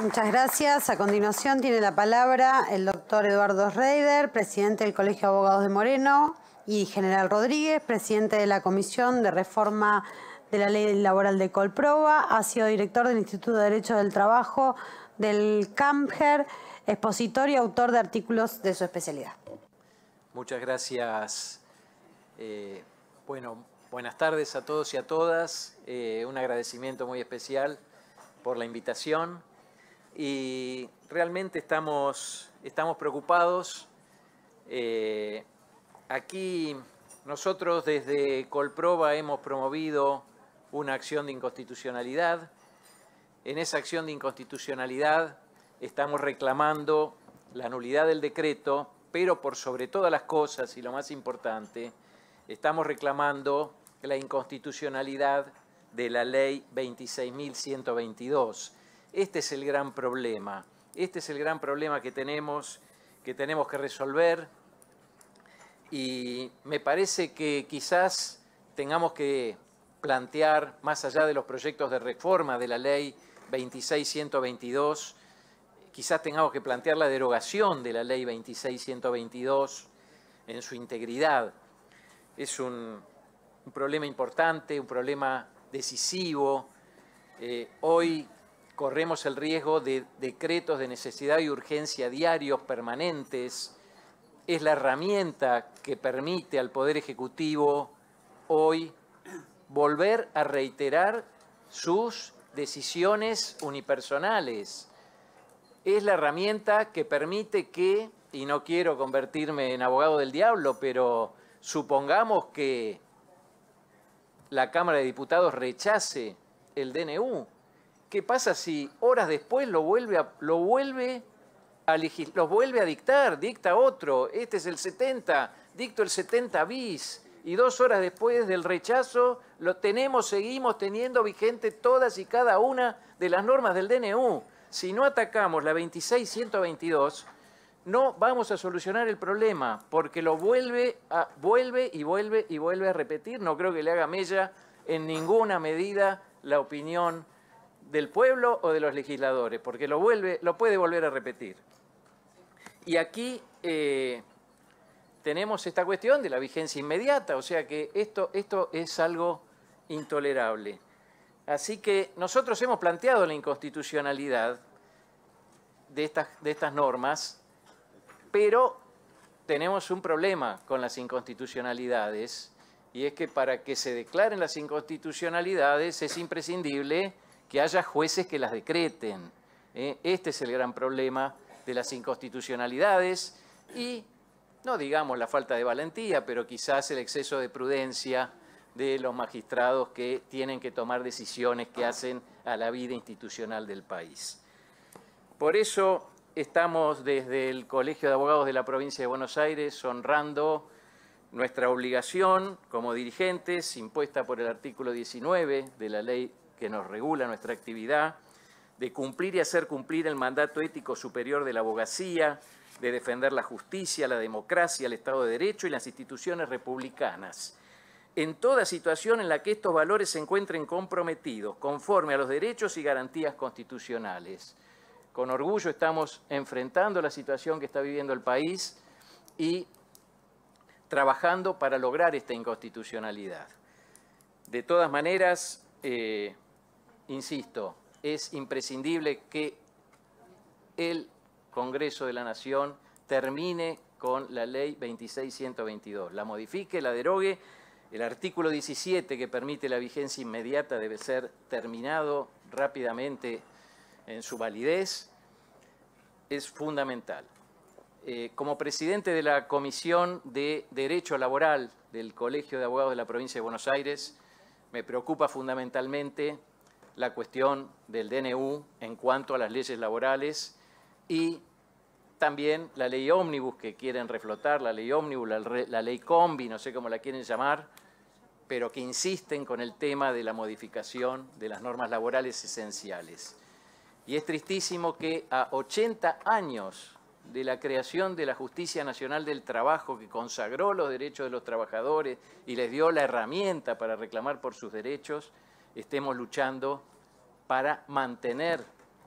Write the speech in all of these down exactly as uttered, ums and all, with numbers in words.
Muchas gracias. A continuación tiene la palabra el doctor Eduardo Reider, presidente del Colegio de Abogados de Moreno, y General Rodríguez, presidente de la Comisión de Reforma de la Ley Laboral de Colproba. Ha sido director del Instituto de Derecho del Trabajo del CAMGER, expositor y autor de artículos de su especialidad. Muchas gracias. Eh, bueno, buenas tardes a todos y a todas. Eh, un agradecimiento muy especial por la invitación. Y realmente estamos, estamos preocupados. Eh, aquí nosotros desde Colproba hemos promovido una acción de inconstitucionalidad. En esa acción de inconstitucionalidad estamos reclamando la nulidad del decreto, pero por sobre todas las cosas, y lo más importante, estamos reclamando la inconstitucionalidad de la ley veintiséis mil ciento veintidós. Este es el gran problema. Este es el gran problema que tenemos, que tenemos que resolver. Y me parece que quizás tengamos que plantear, más allá de los proyectos de reforma de la ley veintiséis mil ciento veintidós, quizás tengamos que plantear la derogación de la ley veintiséis mil ciento veintidós en su integridad. Es un, un problema importante, un problema decisivo. Eh, hoy corremos el riesgo de decretos de necesidad y urgencia diarios permanentes. Es la herramienta que permite al Poder Ejecutivo hoy volver a reiterar sus decisiones unipersonales. Es la herramienta que permite que, y no quiero convertirme en abogado del diablo, pero supongamos que la Cámara de Diputados rechace el D N U. ¿Qué pasa si horas después lo vuelve a, lo vuelve a legis, los vuelve a dictar? Dicta otro, este es el setenta, dicto el setenta bis, y dos horas después del rechazo lo tenemos, seguimos teniendo vigente todas y cada una de las normas del D N U. Si no atacamos la veintiséis mil ciento veintidós, no vamos a solucionar el problema, porque lo vuelve, a, vuelve y vuelve y vuelve a repetir. No creo que le haga mella en ninguna medida la opinión del pueblo o de los legisladores, porque lo, vuelve, lo puede volver a repetir. Y aquí eh, tenemos esta cuestión de la vigencia inmediata, o sea que esto, esto es algo intolerable. Así que nosotros hemos planteado la inconstitucionalidad de estas, de estas normas, pero tenemos un problema con las inconstitucionalidades, y es que para que se declaren las inconstitucionalidades es imprescindible que haya jueces que las decreten. ¿eh? Este es el gran problema de las inconstitucionalidades y, no digamos la falta de valentía, pero quizás el exceso de prudencia de los magistrados que tienen que tomar decisiones que hacen a la vida institucional del país. Por eso estamos desde el Colegio de Abogados de la Provincia de Buenos Aires honrando nuestra obligación como dirigentes, impuesta por el artículo diecinueve de la ley que nos regula nuestra actividad, de cumplir y hacer cumplir el mandato ético superior de la abogacía, de defender la justicia, la democracia, el Estado de Derecho y las instituciones republicanas, en toda situación en la que estos valores se encuentren comprometidos, conforme a los derechos y garantías constitucionales. Con orgullo estamos enfrentando la situación que está viviendo el país y trabajando para lograr esta inconstitucionalidad. De todas maneras, eh, insisto, es imprescindible que el Congreso de la Nación termine con la ley veintiséis mil ciento veintidós, la modifique, la derogue. El artículo diecisiete que permite la vigencia inmediata debe ser terminado rápidamente en su validez. Es fundamental. Eh, como presidente de la Comisión de Derecho Laboral del Colegio de Abogados de la Provincia de Buenos Aires, me preocupa fundamentalmente la cuestión del D N U en cuanto a las leyes laborales y también la ley ómnibus que quieren reflotar, la ley ómnibus, la, la ley combi, no sé cómo la quieren llamar, pero que insisten con el tema de la modificación de las normas laborales esenciales. Y es tristísimo que a ochenta años de la creación de la Justicia Nacional del Trabajo, que consagró los derechos de los trabajadores y les dio la herramienta para reclamar por sus derechos, estemos luchando para mantener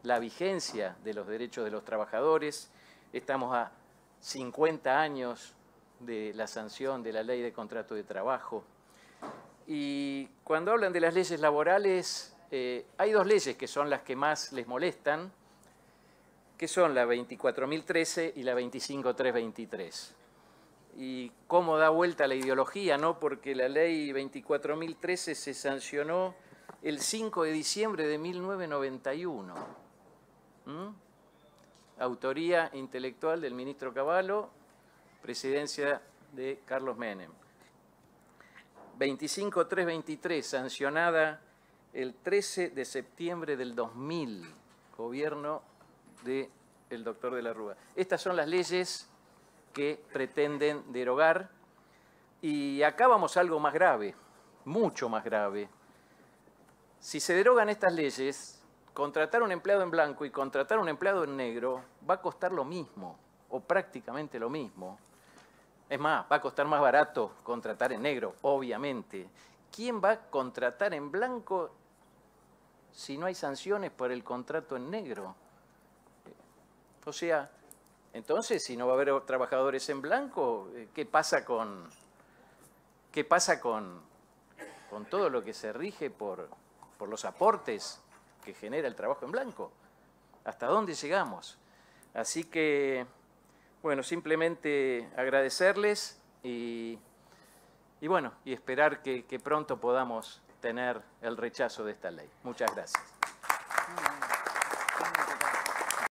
la vigencia de los derechos de los trabajadores. Estamos a cincuenta años de la sanción de la Ley de Contrato de Trabajo. Y cuando hablan de las leyes laborales, eh, hay dos leyes que son las que más les molestan, que son la veinticuatro mil trece y la veinticinco mil trescientos veintitrés. Y cómo da vuelta la ideología, ¿no? Porque la ley veinticuatro mil trece se sancionó el cinco de diciembre de mil novecientos noventa y uno. ¿Mm? Autoría intelectual del ministro Cavallo, presidencia de Carlos Menem. veinticinco mil trescientos veintitrés, sancionada el trece de septiembre del dos mil, gobierno del doctor de la Rúa. Estas son las leyes que pretenden derogar, y acá vamos a algo más grave, mucho más grave. Si se derogan estas leyes, contratar a un empleado en blanco y contratar a un empleado en negro va a costar lo mismo, o prácticamente lo mismo. Es más, va a costar más barato contratar en negro, obviamente. ¿Quién va a contratar en blanco si no hay sanciones por el contrato en negro? O sea, entonces, si no va a haber trabajadores en blanco, ¿qué pasa con, qué pasa con, con todo lo que se rige por, por los aportes que genera el trabajo en blanco? ¿Hasta dónde llegamos? Así que, bueno, simplemente agradecerles y, y bueno, y esperar que, que pronto podamos tener el rechazo de esta ley. Muchas gracias.